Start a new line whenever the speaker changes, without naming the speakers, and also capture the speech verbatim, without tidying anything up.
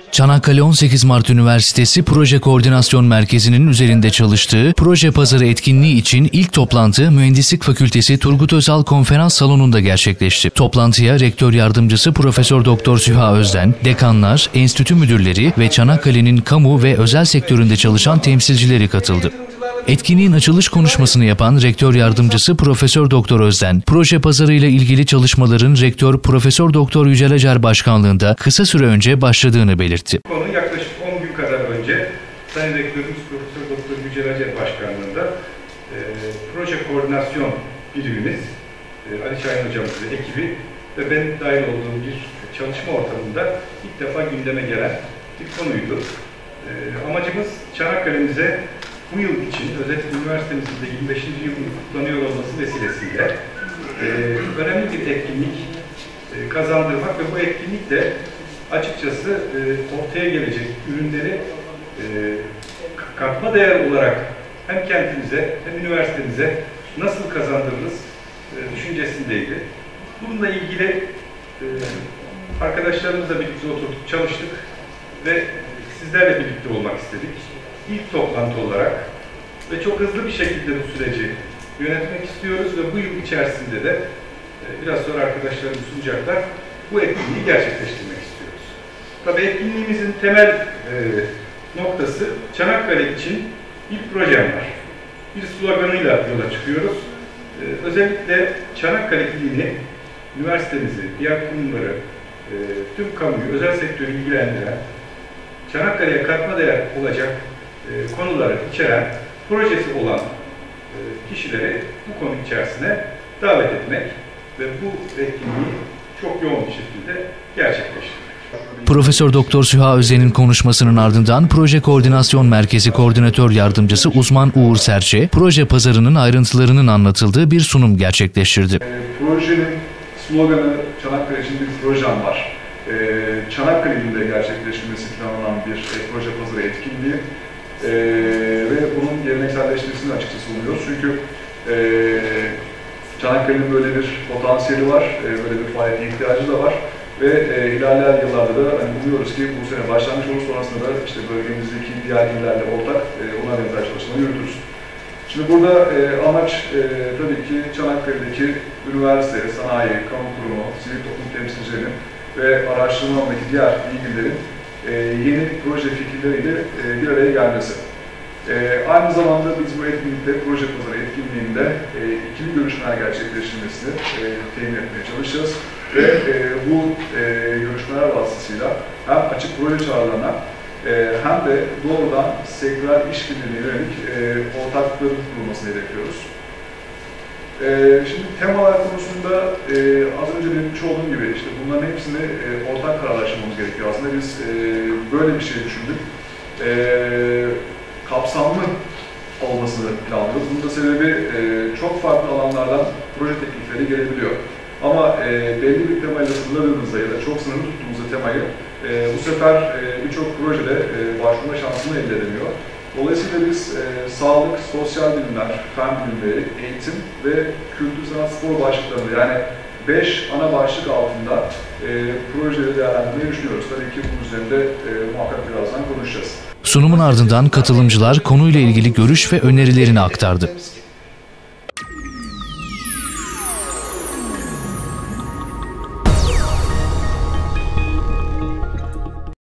Çanakkale on sekiz Mart Üniversitesi Proje Koordinasyon Merkezi'nin üzerinde çalıştığı Proje Pazarı etkinliği için ilk toplantı Mühendislik Fakültesi Turgut Özal Konferans Salonu'nda gerçekleşti. Toplantıya Rektör Yardımcısı Profesör Doktor Süha Özden, dekanlar, enstitü müdürleri ve Çanakkale'nin kamu ve özel sektöründe çalışan temsilcileri katıldı. Etkinliğin açılış konuşmasını yapan Rektör Yardımcısı Profesör Doktor Özden, proje pazarı ile ilgili çalışmaların Rektör Profesör Doktor Yücel Acar başkanlığında kısa süre önce başladığını belirtti.
Konu yaklaşık on gün kadar önce Sayın Rektörümüz Profesör Doktor Yücel Acar başkanlığında e, proje koordinasyon birimimiz, e, Ali Şahin hocamız ve ekibi ve ben dahil olduğum bir çalışma ortamında ilk defa gündeme gelen bir konuydu. E, amacımız Çanakkale'mize bu yıl için, özellikle üniversitemizin de yirmi beşinci yılını kutlanıyor olması vesilesiyle e, önemli bir etkinlik e, kazandırmak ve bu etkinlikle açıkçası e, ortaya gelecek ürünleri e, katma değer olarak hem kentimize hem üniversitemize nasıl kazandırırız e, düşüncesindeydi. Bununla ilgili e, arkadaşlarımızla birlikte oturduk, çalıştık ve sizlerle birlikte olmak istedik. İlk toplantı olarak ve çok hızlı bir şekilde bu süreci yönetmek istiyoruz ve bu yıl içerisinde de biraz sonra arkadaşlarımız sunacaklar, bu etkinliği gerçekleştirmek istiyoruz. Tabii etkinliğimizin temel e, noktası Çanakkale için bir projem var. Bir sloganıyla yola çıkıyoruz. E, özellikle Çanakkale ilini, üniversitemizi, diğer kurumları, e, tüm kamuyu, özel sektörü ilgilendiren, Çanakkale'ye katma değer olacak e, konuları içeren, projesi olan e, kişileri bu konu içerisine davet etmek ve bu etkinliği çok yoğun bir şekilde gerçekleştirmek.
Profesör Doktor Süha Özden'in konuşmasının ardından Proje Koordinasyon Merkezi Koordinatör Yardımcısı Uzman Uğur Serçe, proje pazarının ayrıntılarının anlatıldığı bir sunum gerçekleştirdi.
E, projenin sloganı Çanakkale için bir projem var. E, Çanakkale ilinde gerçekleştirilmesi planlanan bir e, proje pazarı etkinliği. Ee, ve bunun gelenekselleşmesini açıkçası umuyoruz. Çünkü e, Çanakkale'nin böyle bir potansiyeli var, e, böyle bir faaliyete ihtiyacı da var ve e, ilerleyen yıllarda da hani umuyoruz ki bu sene başlangıç olur, sonrasında da işte bölgemizdeki diğer illerle ortak e, ona benzer çalışmaları yürütürüz. Şimdi burada e, amaç e, tabii ki Çanakkale'deki üniversite, sanayi, kamu kurumu, sivil toplum temsilcilerinin ve araştırma alanındaki diğer ilgililerin E, yeni proje fikirleriyle e, bir araya gelmesi. E, aynı zamanda biz bu etkinlikte, proje pazarı etkinliğinde e, ikili görüşmeler gerçekleştirilmesini e, temin etmeye çalışacağız. Ve e, bu e, görüşmeler vasıtasıyla hem açık proje çağrılarına e, hem de doğrudan sektörel işbirliğine yönelik e, ortaklıkların kurulmasını hedefliyoruz. Ee, şimdi temalar konusunda e, az önce belirtmiş olduğum gibi işte bunların hepsini e, ortak kararlaştırmamız gerekiyor. Aslında biz e, böyle bir şey düşündük. E, kapsamlı olmasını planlıyoruz. Bunun da sebebi e, çok farklı alanlardan proje teklifleri gelebiliyor. Ama e, belli bir temayla sınırladığımızda ya da çok sınırlı tuttuğumuzda temayı e, bu sefer e, birçok projede e, başvurma şansını elde edemiyor. Dolayısıyla biz e, sağlık, sosyal bilimler, fen bilimleri, eğitim ve kültür, sanat, spor başlıklarında yani beş ana başlık altında e, projeleri değerlendirmeyi düşünüyoruz. Tabii ki bunun üzerinde e, muhakkak birazdan konuşacağız.
Sunumun ardından katılımcılar konuyla ilgili görüş ve önerilerini aktardı.